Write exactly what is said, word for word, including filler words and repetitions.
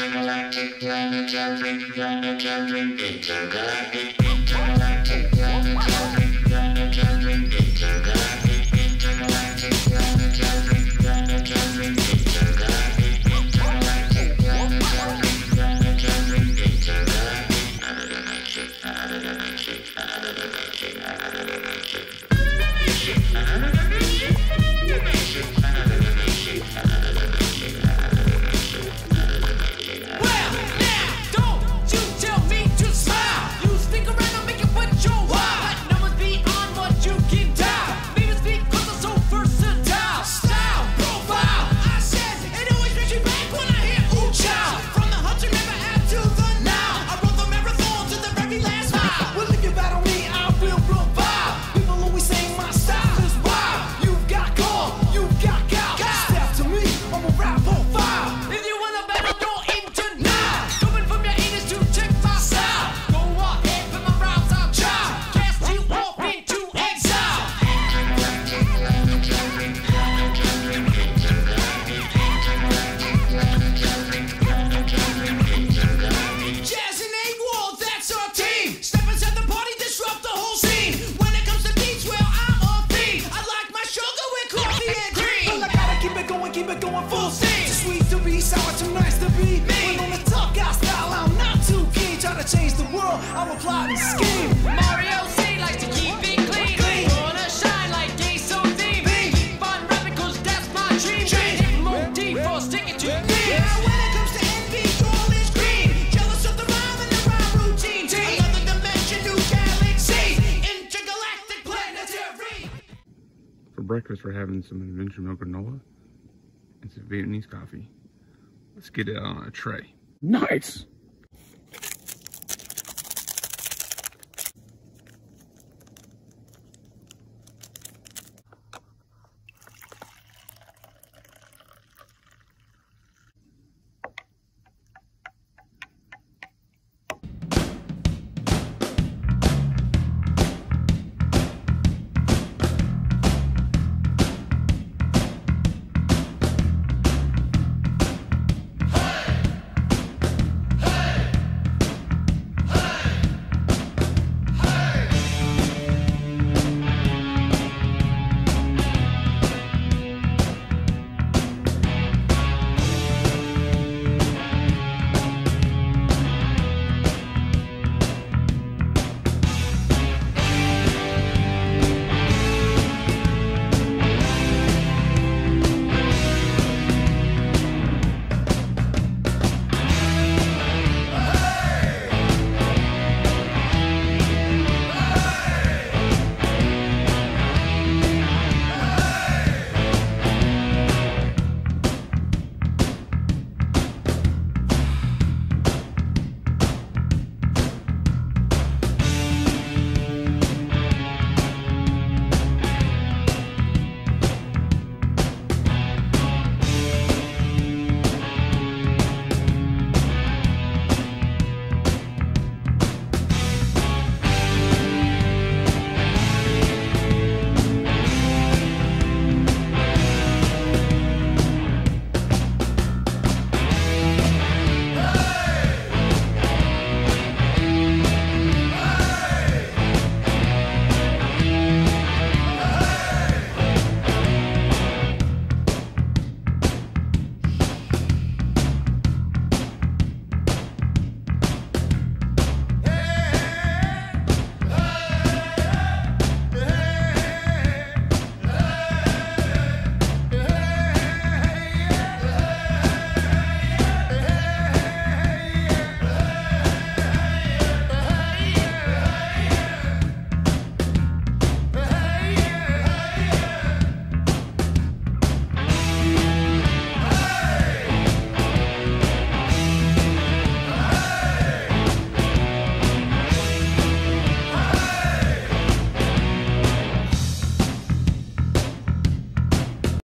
Intergalactic planetary, planetary, intergalactic, intergalactic planetary, planetary, intergalactic, intergalactic planetary, planetary, intergalactic, intergalactic planetary, planetary, intergalactic. Another dimension, another dimension, another dimension, another dimension. Another dimension, dimension, another dimension, another dimension, another dimension, another dimension. Well, now, don't you tell me to smile. You stick around and make it what you want. But numbers beyond what you can dial. Maybe it's because I'm so versatile. Style, profile, I said, it always makes me back when I hear ooh child. From the Hudson River out to the Nile, I run the marathon to the very last mile. Well, if you battle me, I will provide. People always say my style is wild. You've got calm, you've got gal. Step to me, I'm a rap profile. If you wanna battle, don't even deny. Coming from your anus to check my style. Go ahead, put my rhymes I'll try. Cast you off into exile. Intergalactic planetary, planetary, intergalactic, intergalactic planetary, planetary, intergalactic. Jazz and A-Wall, that's our team. Step inside the party, disrupt the whole scene. When it comes to beats, well, I'm on theme. I like my sugar with coffee and cream. Well, I gotta keep it going, keep it going full steam. Too sweet to be sour, too nice to be me. When on the tough guy style, I'm not too keen. Try to change the world, I'm a plotting scheme. Mario C likes to keep it clean. Clean. Wanna shine like gay so deep. Keep on rapping cause that's my dream. Hit more deep or stick it to me. Now when it comes to envy, all is green. Jealous of the rhyme and the rhyme routine. Another dimension, new galaxy. Intergalactic planetary. For breakfast, we're having some adventure milk granola and some Vietnamese coffee. Let's get it on a tray. Nice.